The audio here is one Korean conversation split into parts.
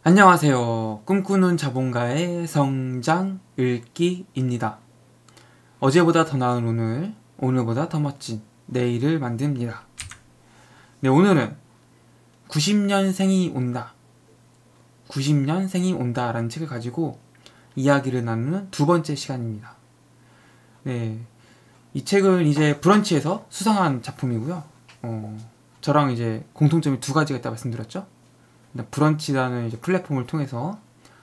안녕하세요. 꿈꾸는 자본가의 성장 읽기입니다. 어제보다 더 나은 오늘, 오늘보다 더 멋진 내일을 만듭니다. 네, 오늘은 90년생이 온다. 90년생이 온다 라는 책을 가지고 이야기를 나누는 두 번째 시간입니다. 네, 이 책은 이제 브런치에서 수상한 작품이고요. 저랑 이제 공통점이 두 가지가 있다고 말씀드렸죠. 브런치라는 이제 플랫폼을 통해서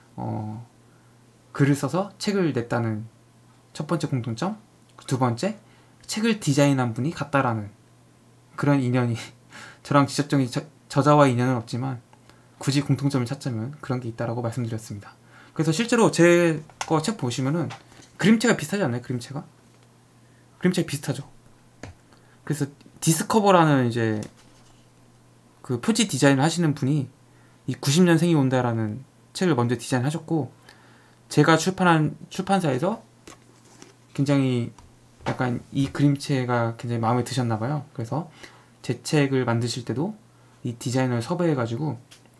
글을 써서 책을 냈다는 첫 번째 공통점, 두 번째, 책을 디자인한 분이 같다라는 그런 인연이 저랑 직접적인 저자와의 인연은 없지만 굳이 공통점을 찾자면 그런 게 있다라고 말씀드렸습니다. 그래서 실제로 제 거 책 보시면은 그림체가 비슷하지 않나요? 그림체가 비슷하죠. 그래서 디스커버라는 이제 그 표지 디자인을 하시는 분이 이 90년생이 온다라는 책을 먼저 디자인하셨고, 제가 출판한 출판사에서 굉장히 약간 이 그림체가 굉장히 마음에 드셨나봐요. 그래서 제 책을 만드실 때도 이 디자이너를 섭외해가지고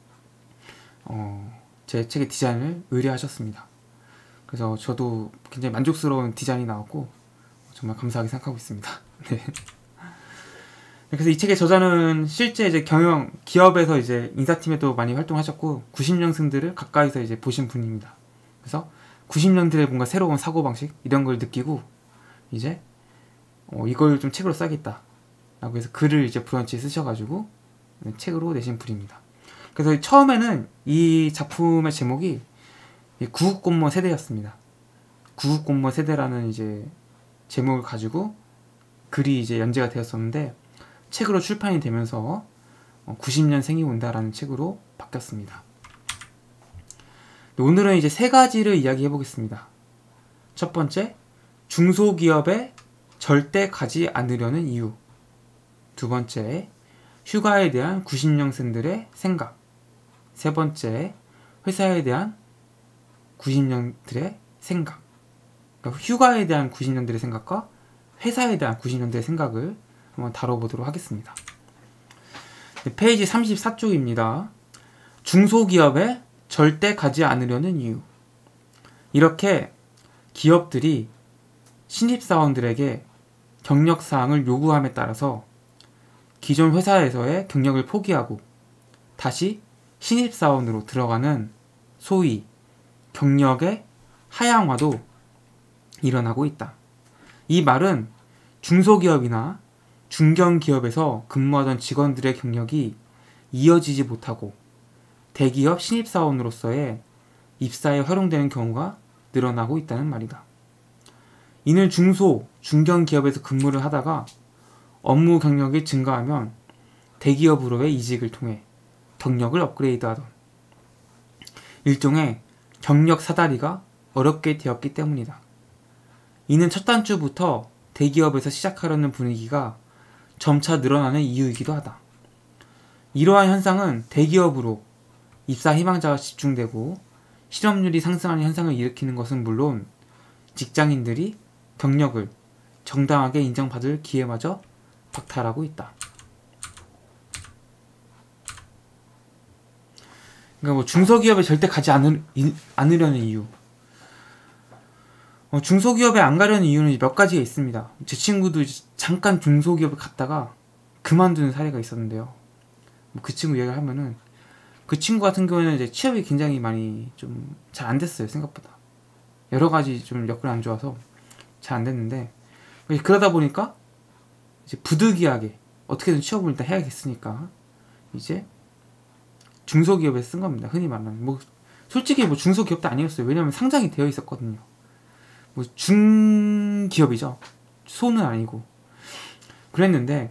제 책의 디자인을 의뢰하셨습니다. 그래서 저도 굉장히 만족스러운 디자인이 나왔고 정말 감사하게 생각하고 있습니다. 네. 그래서 이 책의 저자는 실제 이제 기업에서 이제 인사팀에도 많이 활동하셨고 90년생들을 가까이서 이제 보신 분입니다. 그래서 90년들의 뭔가 새로운 사고방식 이런 걸 느끼고 이제 이걸 좀 책으로 써야겠다 라고 해서 글을 이제 브런치에 쓰셔가지고 책으로 내신 분입니다. 그래서 처음에는 이 작품의 제목이 구국공무원 세대였습니다. 구국공무원 세대라는 이제 제목을 가지고 글이 이제 연재가 되었었는데 책으로 출판이 되면서 90년생이 온다라는 책으로 바뀌었습니다. 오늘은 이제 세 가지를 이야기해 보겠습니다. 첫 번째, 중소기업에 절대 가지 않으려는 이유. 두 번째, 휴가에 대한 90년생들의 생각. 세 번째, 회사에 대한 90년들의 생각. 그러니까 휴가에 대한 90년들의 생각과 회사에 대한 90년들의 생각을 한번 다뤄보도록 하겠습니다. 페이지 34쪽입니다. 중소기업에 절대 가지 않으려는 이유. 이렇게 기업들이 신입사원들에게 경력사항을 요구함에 따라서 기존 회사에서의 경력을 포기하고 다시 신입사원으로 들어가는 소위 경력의 하향화도 일어나고 있다. 이 말은 중소기업이나 중견기업에서 근무하던 직원들의 경력이 이어지지 못하고 대기업 신입사원으로서의 입사에 활용되는 경우가 늘어나고 있다는 말이다. 이는 중견기업에서 근무를 하다가 업무 경력이 증가하면 대기업으로의 이직을 통해 경력을 업그레이드하던 일종의 경력 사다리가 어렵게 되었기 때문이다. 이는 첫 단추부터 대기업에서 시작하려는 분위기가 점차 늘어나는 이유이기도 하다. 이러한 현상은 대기업으로 입사 희망자가 집중되고 실업률이 상승하는 현상을 일으키는 것은 물론 직장인들이 경력을 정당하게 인정받을 기회마저 박탈하고 있다. 그러니까 뭐 중소기업에 절대 가지 않으려는 이유. 중소기업에 안 가려는 이유는 몇 가지가 있습니다. 제 친구도 잠깐 중소기업에 갔다가 그만두는 사례가 있었는데요. 그 친구 이야기를 하면은 그 친구 같은 경우에는 이제 취업이 굉장히 많이 좀 잘 안 됐어요. 생각보다 여러 가지 좀 여건이 안 좋아서 잘 안 됐는데, 그러다 보니까 이제 부득이하게 어떻게든 취업을 일단 해야겠으니까 이제 중소기업에 쓴 겁니다. 흔히 말하는 뭐 솔직히 뭐 중소기업도 아니었어요. 왜냐면 상장이 되어 있었거든요. 뭐 중기업이죠. 소는 아니고. 그랬는데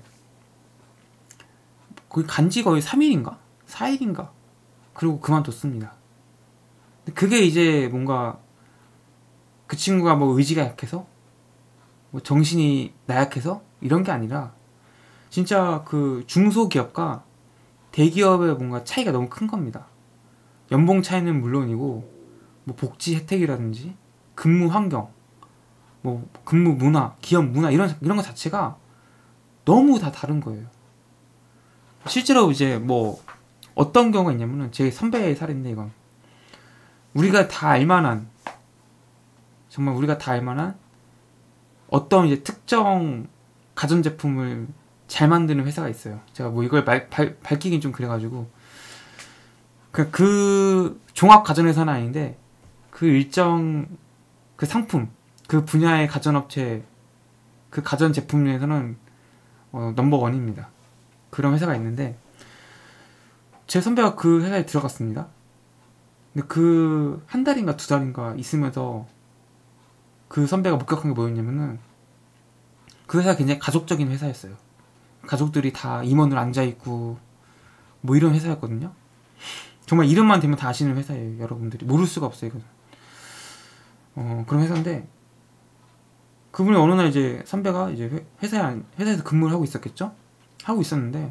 거기 간지 거의 3일인가? 4일인가? 그리고 그만뒀습니다. 그게 이제 뭔가 그 친구가 뭐 의지가 약해서 뭐 정신이 나약해서 이런 게 아니라 진짜 그 중소기업과 대기업의 뭔가 차이가 너무 큰 겁니다. 연봉 차이는 물론이고 뭐 복지 혜택이라든지 근무 환경, 뭐 근무 문화, 기업 문화 이런 것 자체가 너무 다 다른 거예요. 실제로 이제 뭐 어떤 경우가 있냐면은 제 선배의 사례인데 이건 우리가 다 알만한, 정말 우리가 다 알만한 어떤 이제 특정 가전제품을 잘 만드는 회사가 있어요. 제가 뭐 이걸 밝히긴 좀 그래가지고 그 종합 가전회사는 아닌데 그 일정 그 상품 그 분야의 가전업체 그 가전제품 중에서는 넘버원입니다. 그런 회사가 있는데 제 선배가 그 회사에 들어갔습니다. 근데 그 한 달인가 두 달인가 있으면서 그 선배가 목격한 게 뭐였냐면은 그 회사가 굉장히 가족적인 회사였어요. 가족들이 다 임원으로 앉아있고 뭐 이런 회사였거든요. 정말 이름만 대면 다 아시는 회사예요. 여러분들이 모를 수가 없어요. 이거는. 그런 회사인데 그분이 어느 날 이제 선배가 이제 회사에서 근무를 하고 있었겠죠? 하고 있었는데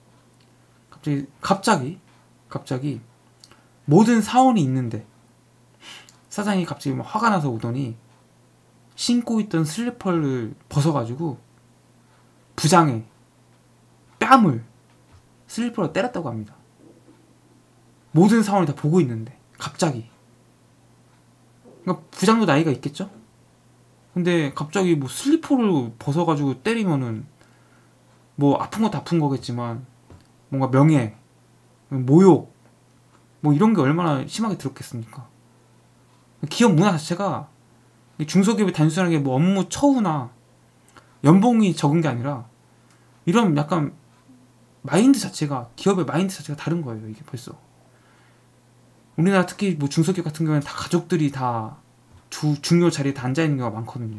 갑자기 모든 사원이 있는데 사장이 갑자기 막 화가 나서 오더니 신고 있던 슬리퍼를 벗어가지고 부장의 뺨을 슬리퍼로 때렸다고 합니다. 모든 사원이 다 보고 있는데 갑자기. 그러니까 부장도 나이가 있겠죠? 근데 갑자기 뭐 슬리퍼를 벗어가지고 때리면은 뭐 아픈 것도 아픈 거겠지만 뭔가 명예, 모욕 뭐 이런 게 얼마나 심하게 들었겠습니까? 기업 문화 자체가 중소기업이 단순하게 뭐 업무 처우나 연봉이 적은 게 아니라 이런 약간 마인드 자체가 기업의 마인드 자체가 다른 거예요. 이게 벌써 우리나라 특히 뭐 중소기업 같은 경우에는 다 가족들이 다 중요 자리에 다 앉아있는 경우가 많거든요.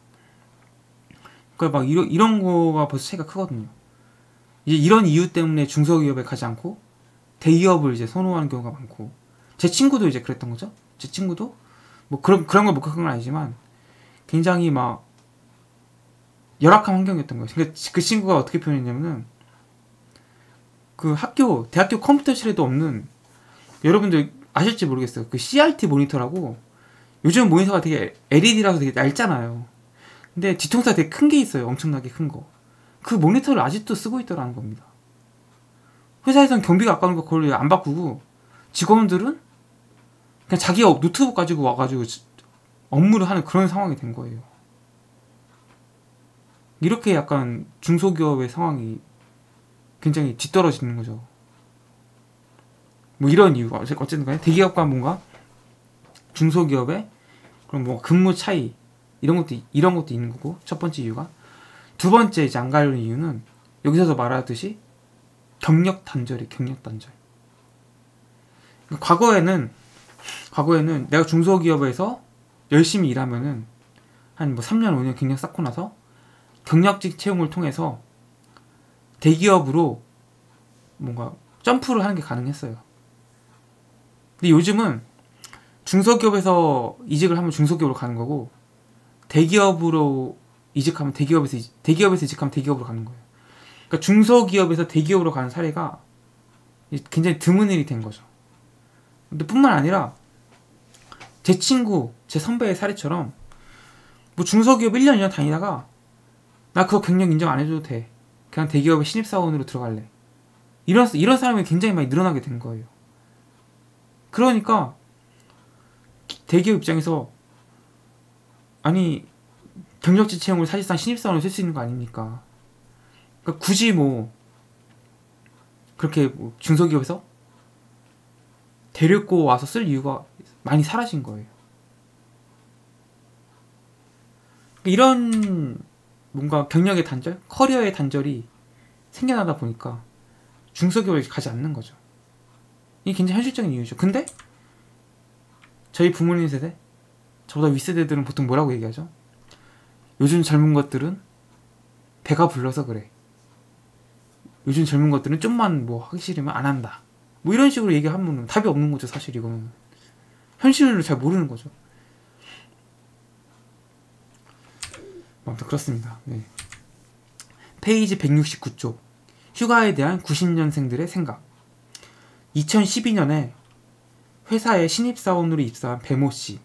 그러니까 막 이런 거가 벌써 차이가 크거든요. 이제 이런 이유 때문에 중소기업에 가지 않고 대기업을 이제 선호하는 경우가 많고 제 친구도 이제 그랬던 거죠. 제 친구도 뭐 그런 걸 목격한 건 아니지만 굉장히 막 열악한 환경이었던 거예요. 근데 그 친구가 어떻게 표현했냐면은 그 대학교 컴퓨터실에도 없는 여러분들 아실지 모르겠어요. 그 CRT 모니터라고 요즘 모니터가 되게 LED라서 되게 얇잖아요. 근데 뒤통수가 되게 큰 게 있어요. 엄청나게 큰 거. 그 모니터를 아직도 쓰고 있더라는 겁니다. 회사에서는 경비가 아까우니까 그걸 안 바꾸고 직원들은 그냥 자기 노트북 가지고 와가지고 업무를 하는 그런 상황이 된 거예요. 이렇게 약간 중소기업의 상황이 굉장히 뒤떨어지는 거죠. 뭐 이런 이유가 어쨌든 간에 대기업과 뭔가 중소기업의 그런 뭐 근무 차이 이런 것도 있는 거고 첫 번째 이유가. 두 번째 이제 안 가려는 이유는 여기서도 말하듯이 경력 단절. 과거에는 내가 중소기업에서 열심히 일하면은 한 뭐 3년 5년 경력 쌓고 나서 경력직 채용을 통해서 대기업으로 뭔가 점프를 하는 게 가능했어요. 근데 요즘은 중소기업에서 이직을 하면 중소기업으로 가는 거고 대기업으로 이직하면 대기업에서 이직하면 대기업으로 가는 거예요. 그러니까 중소기업에서 대기업으로 가는 사례가 굉장히 드문 일이 된 거죠. 근데 뿐만 아니라 제 선배의 사례처럼 뭐 중소기업 1년 2년 다니다가 나 그거 경력 인정 안 해줘도 돼. 그냥 대기업의 신입사원으로 들어갈래. 이런 사람이 굉장히 많이 늘어나게 된 거예요. 그러니까 대기업 입장에서 아니 경력직 채용을 사실상 신입사원으로 쓸 수 있는 거 아닙니까? 그러니까 굳이 뭐 그렇게 뭐 중소기업에서 데리고 와서 쓸 이유가 많이 사라진 거예요. 이런 뭔가 경력의 단절, 커리어의 단절이 생겨나다 보니까 중소기업에 가지 않는 거죠. 이게 굉장히 현실적인 이유죠. 근데 저희 부모님 세대, 저보다 윗세대들은 보통 뭐라고 얘기하죠? 요즘 젊은 것들은 배가 불러서 그래. 요즘 젊은 것들은 좀만 뭐 하기 싫으면 안 한다. 뭐 이런 식으로 얘기하면 답이 없는 거죠. 사실 이거는 현실을 잘 모르는 거죠. 아무튼 그렇습니다. 네. 페이지 169쪽 휴가에 대한 90년생들의 생각. 2012년에 회사에 신입사원으로 입사한 배모씨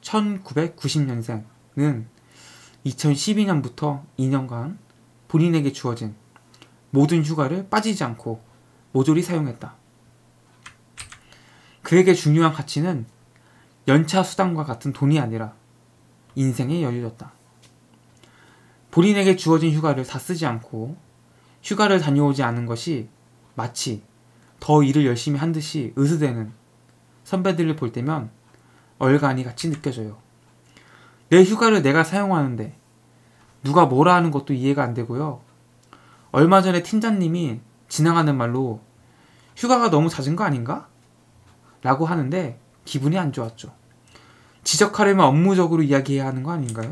1990년생은 2012년부터 2년간 본인에게 주어진 모든 휴가를 빠지지 않고 모조리 사용했다. 그에게 중요한 가치는 연차 수당과 같은 돈이 아니라 인생의 여유였다. 본인에게 주어진 휴가를 다 쓰지 않고 휴가를 다녀오지 않은 것이 마치 더 일을 열심히 한 듯이 으스대는 선배들을 볼 때면 얼간이 같이 느껴져요. 내 휴가를 내가 사용하는데 누가 뭐라 하는 것도 이해가 안 되고요. 얼마 전에 팀장님이 지나가는 말로 휴가가 너무 잦은 거 아닌가? 라고 하는데 기분이 안 좋았죠. 지적하려면 업무적으로 이야기해야 하는 거 아닌가요?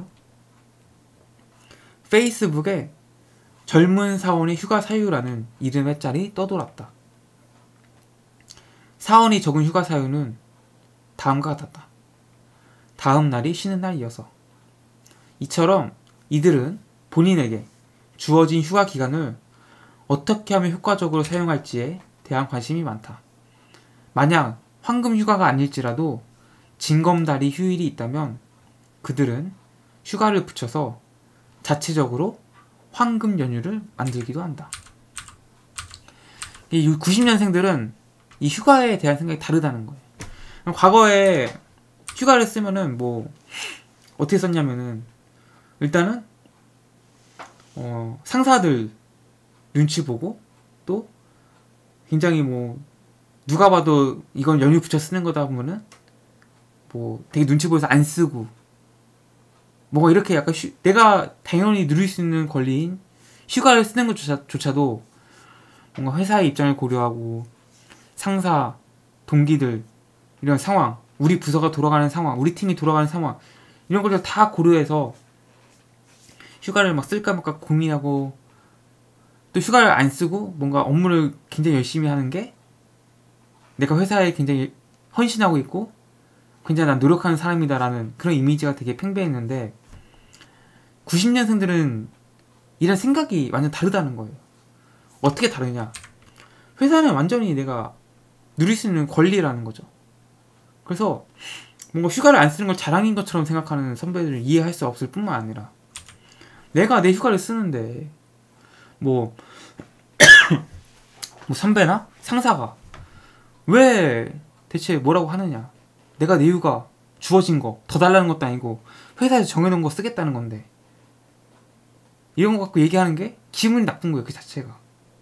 페이스북에 젊은 사원의 휴가 사유라는 이름의 짤이 떠돌았다. 사원이 적은 휴가 사유는 다음과 같았다. 다음 날이 쉬는 날이어서. 이처럼 이들은 본인에게 주어진 휴가 기간을 어떻게 하면 효과적으로 사용할지에 대한 관심이 많다. 만약 황금 휴가가 아닐지라도 징검다리 휴일이 있다면 그들은 휴가를 붙여서 자체적으로 황금 연휴를 만들기도 한다. 이 90년생들은 이 휴가에 대한 생각이 다르다는 거예요. 과거에 휴가를 쓰면은 뭐 어떻게 썼냐면은 일단은 상사들 눈치 보고 또 굉장히 뭐 누가 봐도 이건 연휴 붙여 쓰는 거다 보면은 뭐 되게 눈치 보여서 안 쓰고 뭔가 이렇게 약간 내가 당연히 누릴 수 있는 권리인 휴가를 쓰는 것조차도 뭔가 회사의 입장을 고려하고 상사, 동기들 이런 상황, 우리 부서가 돌아가는 상황, 우리 팀이 돌아가는 상황 이런 것들 다 고려해서 휴가를 막 쓸까 말까 고민하고 또 휴가를 안 쓰고 뭔가 업무를 굉장히 열심히 하는 게 내가 회사에 굉장히 헌신하고 있고 굉장히 난 노력하는 사람이다라는 그런 이미지가 되게 팽배했는데 90년생들은 이런 생각이 완전 다르다는 거예요. 어떻게 다르냐? 회사는 완전히 내가 누릴 수 있는 권리라는 거죠. 그래서 뭔가 휴가를 안 쓰는 걸 자랑인 것처럼 생각하는 선배들을 이해할 수 없을 뿐만 아니라 내가 내 휴가를 쓰는데 뭐 선배나 상사가 왜 대체 뭐라고 하느냐? 내가 내 휴가 주어진 거 더 달라는 것도 아니고 회사에서 정해놓은 거 쓰겠다는 건데 이런 거 갖고 얘기하는 게 기분이 나쁜 거예요. 그 자체가.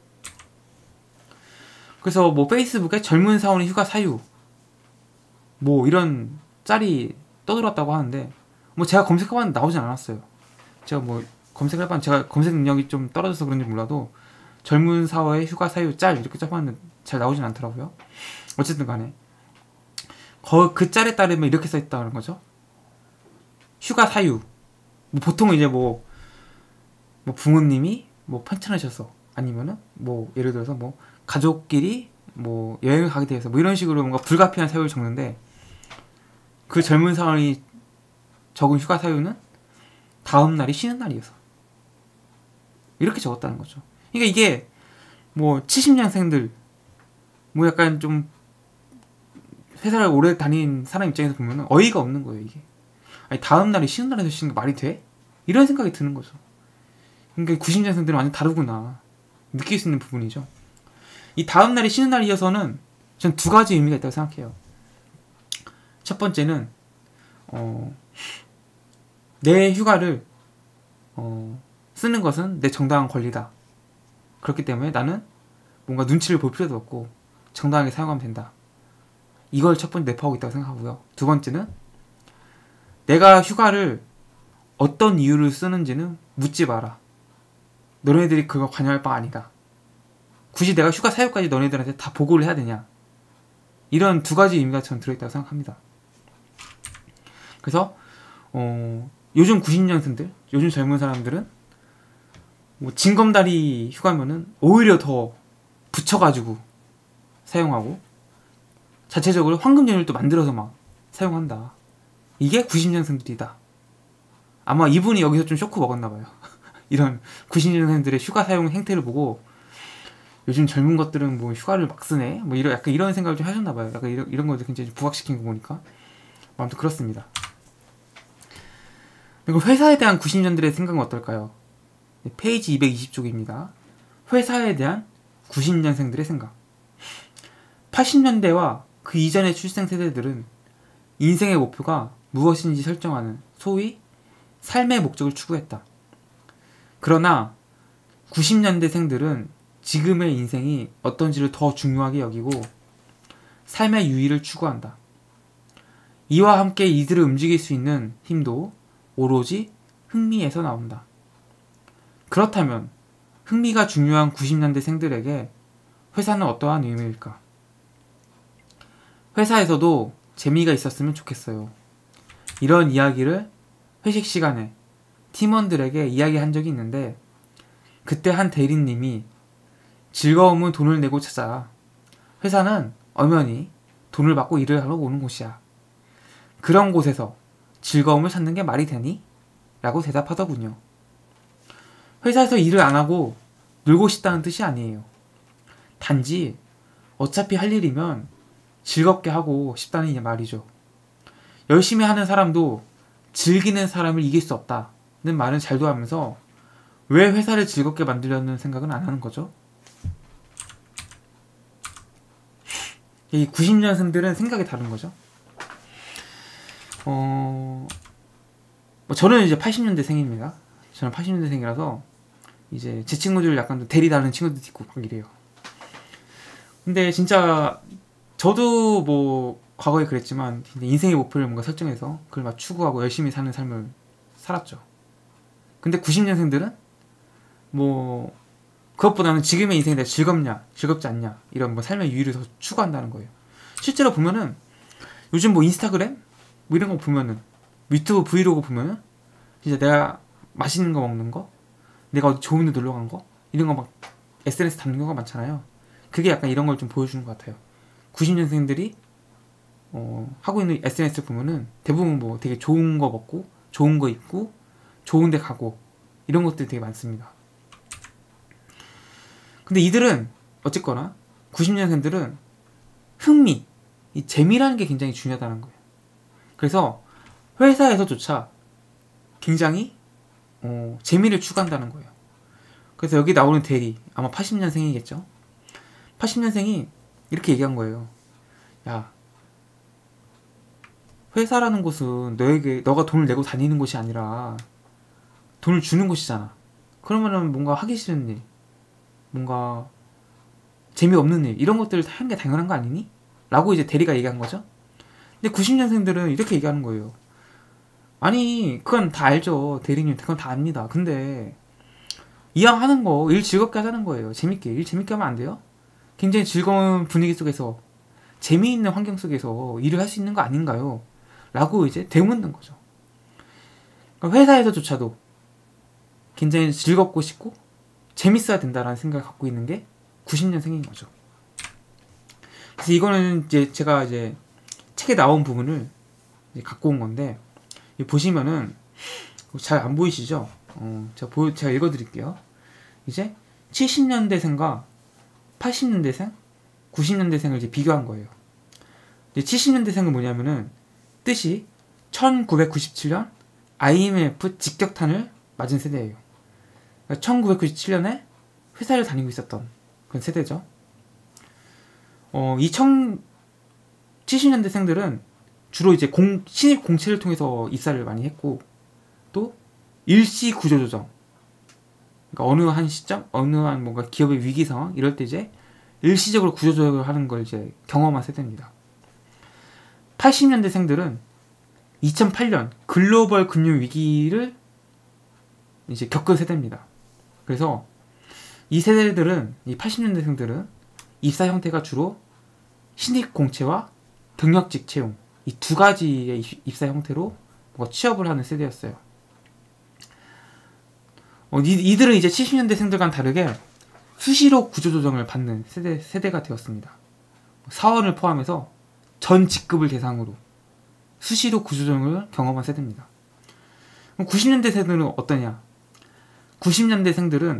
그래서 뭐 페이스북에 젊은 사원의 휴가 사유 뭐 이런 짤이 떠들었다고 하는데 뭐 제가 검색해봤는데 나오진 않았어요. 제가 뭐 검색을 해봤는데 제가 검색 능력이 좀 떨어져서 그런지 몰라도 젊은 사원의 휴가 사유 짤 이렇게 써봤는데 잘 나오진 않더라고요. 어쨌든 간에 그 짤에 따르면 이렇게 써있다는 거죠. 휴가 사유 뭐 보통은 이제 뭐 부모님이 뭐 편찮으셔서 아니면은 뭐 예를 들어서 뭐 가족끼리 뭐 여행을 가게 돼서 뭐 이런 식으로 뭔가 불가피한 사유를 적는데 그 젊은 사원이 적은 휴가 사유는 다음 날이 쉬는 날이어서 이렇게 적었다는 거죠. 그러니까 이게 뭐 70년생들 뭐 약간 좀 회사를 오래 다닌 사람 입장에서 보면 어이가 없는 거예요. 이게 아니 다음 날이 쉬는 날에서 쉬는 게 말이 돼? 이런 생각이 드는 거죠. 그러니까 90년생들은 완전 다르구나 느낄 수 있는 부분이죠. 이 다음 날이 쉬는 날이어서는 전 두 가지 의미가 있다고 생각해요. 첫 번째는 내 휴가를 쓰는 것은 내 정당한 권리다. 그렇기 때문에 나는 뭔가 눈치를 볼 필요도 없고 정당하게 사용하면 된다. 이걸 첫 번째 내포하고 있다고 생각하고요. 두 번째는 내가 휴가를 어떤 이유를 쓰는지는 묻지 마라. 너네들이 그거 관여할 바 아니다. 굳이 내가 휴가 사유까지 너네들한테 다 보고를 해야 되냐. 이런 두 가지 의미가 전 들어있다고 생각합니다. 그래서 요즘 90년생들, 요즘 젊은 사람들은 뭐 징검다리 휴가면은 오히려 더 붙여가지고 사용하고 자체적으로 황금 연휴를 또 만들어서 막 사용한다. 이게 90년생들이다. 아마 이분이 여기서 좀 쇼크 먹었나봐요. 이런 90년생들의 휴가 사용 행태를 보고 요즘 젊은 것들은 뭐 휴가를 막 쓰네? 뭐 약간 이런 생각을 좀 하셨나봐요. 약간 이런 것들 굉장히 부각시킨 거 보니까. 아무튼 그렇습니다. 그리고 회사에 대한 90년들의 생각은 어떨까요? 페이지 220쪽입니다. 회사에 대한 90년생들의 생각. 80년대와 그 이전의 출생 세대들은 인생의 목표가 무엇인지 설정하는 소위 삶의 목적을 추구했다. 그러나 90년대생들은 지금의 인생이 어떤지를 더 중요하게 여기고 삶의 유의를 추구한다. 이와 함께 이들을 움직일 수 있는 힘도 오로지 흥미에서 나온다. 그렇다면 흥미가 중요한 90년대생들에게 회사는 어떠한 의미일까? 회사에서도 재미가 있었으면 좋겠어요. 이런 이야기를 회식 시간에 팀원들에게 이야기한 적이 있는데 그때 한 대리님이 즐거움은 돈을 내고 찾아. 회사는 엄연히 돈을 받고 일을 하러 오는 곳이야. 그런 곳에서 즐거움을 찾는 게 말이 되니? 라고 대답하더군요. 회사에서 일을 안 하고 놀고 싶다는 뜻이 아니에요. 단지 어차피 할 일이면 즐겁게 하고 싶다는 말이죠. 열심히 하는 사람도 즐기는 사람을 이길 수 없다는 말은 잘도 하면서 왜 회사를 즐겁게 만들려는 생각은 안 하는 거죠? 이 90년생들은 생각이 다른 거죠. 저는 이제 80년대생입니다. 저는 80년대생이라서 이제 제 친구들 약간 대리 다른 친구들도 있고 막 이래요. 근데 진짜 저도 뭐 과거에 그랬지만 인생의 목표를 뭔가 설정해서 그걸 막 추구하고 열심히 사는 삶을 살았죠. 근데 90년생들은 뭐 그것보다는 지금의 인생이 내가 즐겁냐 즐겁지 않냐 이런 뭐 삶의 유의를 더 추구한다는 거예요. 실제로 보면은 요즘 뭐 인스타그램 뭐 이런 거 보면은 유튜브 브이로그 보면은 진짜 내가 맛있는 거 먹는 거, 내가 어디 좋은 데 놀러 간 거 이런 거 막 SNS 담는 경우가 많잖아요. 그게 약간 이런 걸 좀 보여주는 것 같아요. 90년생들이 하고 있는 SNS 보면은 대부분 뭐 되게 좋은 거 먹고 좋은 거 입고 좋은 데 가고 이런 것들이 되게 많습니다. 근데 이들은 어쨌거나 90년생들은 흥미, 이 재미라는 게 굉장히 중요하다는 거예요. 그래서 회사에서조차 굉장히 재미를 추구한다는 거예요. 그래서 여기 나오는 대리 아마 80년생이겠죠. 80년생이 이렇게 얘기한 거예요. 야, 회사라는 곳은 너가 돈을 내고 다니는 곳이 아니라 돈을 주는 곳이잖아. 그러면은 뭔가 하기 싫은 일, 뭔가 재미없는 일 이런 것들을 하는 게 당연한 거 아니니? 라고 이제 대리가 얘기한 거죠. 근데 90년생들은 이렇게 얘기하는 거예요. 아니 그건 다 알죠. 대리님 그건 다 압니다. 근데 이왕 하는 거 일 즐겁게 하자는 거예요. 재밌게 일 재밌게 하면 안 돼요? 굉장히 즐거운 분위기 속에서 재미있는 환경 속에서 일을 할 수 있는 거 아닌가요? 라고 이제 되묻는 거죠. 그러니까 회사에서조차도 굉장히 즐겁고 싶고 재밌어야 된다라는 생각을 갖고 있는 게 90년생인 거죠. 그래서 이거는 이제 제가 이제 책에 나온 부분을 이제 갖고 온 건데 보시면은 잘 안 보이시죠? 제가 읽어드릴게요. 이제 70년대생과 80년대생, 90년대생을 이제 비교한 거예요. 이제 70년대생은 뭐냐면은 뜻이 1997년 IMF 직격탄을 맞은 세대예요. 그러니까 1997년에 회사를 다니고 있었던 그런 세대죠. 이 70년대생들은 주로 이제 신입 공채를 통해서 입사를 많이 했고 또 일시 구조조정, 그러니까 어느 한 시점, 어느 한 뭔가 기업의 위기 상황 이럴 때 이제 일시적으로 구조조정을 하는 걸 이제 경험한 세대입니다. 80년대생들은 2008년 글로벌 금융 위기를 이제 겪은 세대입니다. 그래서 이 세대들은 이 80년대생들은 입사 형태가 주로 신입 공채와 경력직 채용 이 두 가지의 입사 형태로 뭔가 취업을 하는 세대였어요. 이들은 이제 70년대생들과는 다르게 수시로 구조조정을 받는 세대가 되었습니다. 사원을 포함해서 전 직급을 대상으로 수시로 구조조정을 경험한 세대입니다. 90년대생들은 어떠냐? 90년대생들은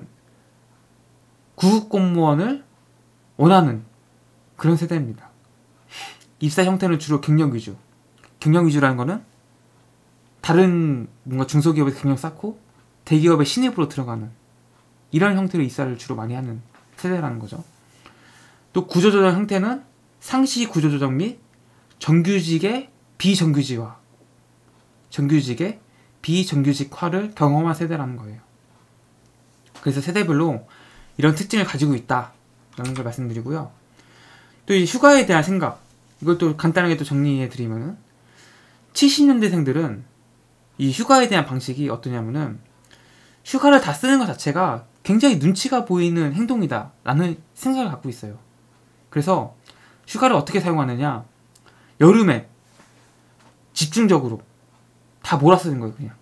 구급공무원을 원하는 그런 세대입니다. 입사 형태는 주로 경력 위주. 경력 위주라는 거는 다른 뭔가 중소기업에서 경력 쌓고 대기업의 신입으로 들어가는 이런 형태로 입사를 주로 많이 하는 세대라는 거죠. 또 구조조정 형태는 상시 구조조정 및 정규직의 비정규직화, 정규직의 비정규직화를 경험한 세대라는 거예요. 그래서 세대별로 이런 특징을 가지고 있다라는 걸 말씀드리고요. 또 이 휴가에 대한 생각, 이걸 또 간단하게 또 정리해드리면은 70년대생들은 이 휴가에 대한 방식이 어떠냐면은 휴가를 다 쓰는 것 자체가 굉장히 눈치가 보이는 행동이다 라는 생각을 갖고 있어요. 그래서 휴가를 어떻게 사용하느냐, 여름에 집중적으로 다 몰아쓰는 거예요. 그냥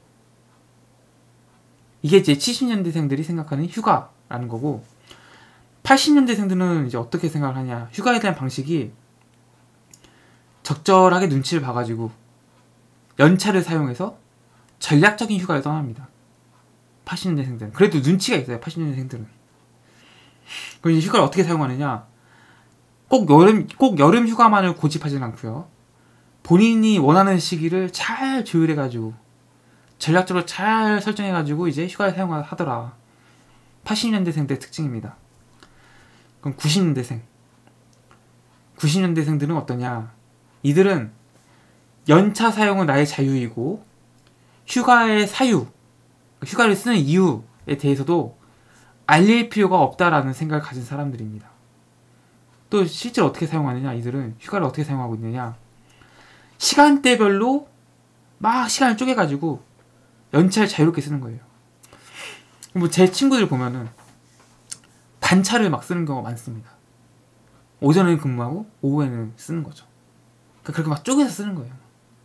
이게 이제 70년대생들이 생각하는 휴가라는 거고, 80년대생들은 이제 어떻게 생각을 하냐, 휴가에 대한 방식이 적절하게 눈치를 봐가지고 연차를 사용해서 전략적인 휴가를 떠납니다. 80년대생들은 그래도 눈치가 있어요. 80년대생들은. 그럼 이제 휴가를 어떻게 사용하느냐, 꼭 여름 휴가만을 고집하지는 않고요. 본인이 원하는 시기를 잘 조율해가지고 전략적으로 잘 설정해가지고 이제 휴가를 사용하더라. 80년대생들의 특징입니다. 그럼 90년대생들은 어떠냐, 이들은 연차 사용은 나의 자유이고 휴가의 사유, 휴가를 쓰는 이유에 대해서도 알릴 필요가 없다라는 생각을 가진 사람들입니다. 또 실제로 어떻게 사용하느냐, 이들은 휴가를 어떻게 사용하고 있느냐, 시간대별로 막 시간을 쪼개가지고 연차를 자유롭게 쓰는 거예요. 뭐 제 친구들 보면은 반차를 막 쓰는 경우가 많습니다. 오전에는 근무하고 오후에는 쓰는 거죠. 그러니까 그렇게 막 쪼개서 쓰는 거예요.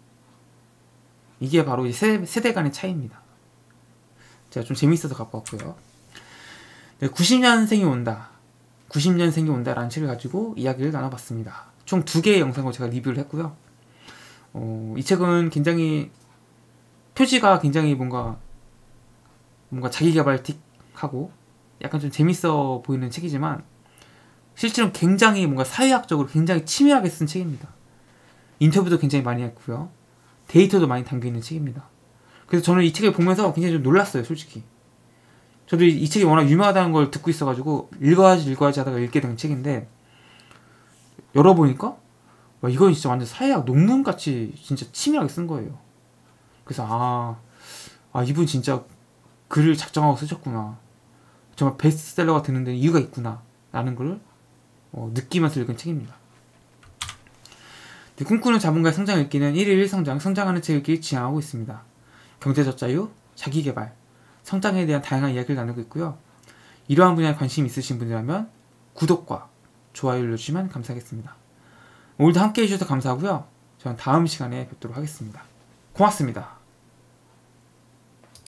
이게 바로 이 세대 간의 차이입니다. 제가 좀 재밌어서 갖고 왔고요. 네, 90년생이 온다. 90년생이 온다라는 책을 가지고 이야기를 나눠봤습니다. 총 2개의 영상으로 제가 리뷰를 했고요. 이 책은 굉장히 표지가 굉장히 뭔가 자기개발틱하고 약간 좀 재밌어 보이는 책이지만 실제로 굉장히 뭔가 사회학적으로 굉장히 치밀하게 쓴 책입니다. 인터뷰도 굉장히 많이 했고요. 데이터도 많이 담겨있는 책입니다. 그래서 저는 이 책을 보면서 굉장히 좀 놀랐어요, 솔직히. 저도 이 책이 워낙 유명하다는 걸 듣고 있어가지고 읽어야지 하다가 읽게 된 책인데, 열어보니까 와, 이건 진짜 완전 사회학 논문같이 진짜 치밀하게 쓴 거예요. 그래서 이분 진짜 글을 작정하고 쓰셨구나, 정말 베스트셀러가 되는 데는 이유가 있구나 라는 걸 느끼면서 읽은 책입니다. 꿈꾸는 자본가의 성장 읽기는 1일 1성장, 성장하는 책 읽기를 지향하고 있습니다. 경제적 자유, 자기개발, 성장에 대한 다양한 이야기를 나누고 있고요. 이러한 분야에 관심 있으신 분이라면 구독과 좋아요 눌러주시면 감사하겠습니다. 오늘도 함께 해주셔서 감사하고요. 저는 다음 시간에 뵙도록 하겠습니다. 고맙습니다.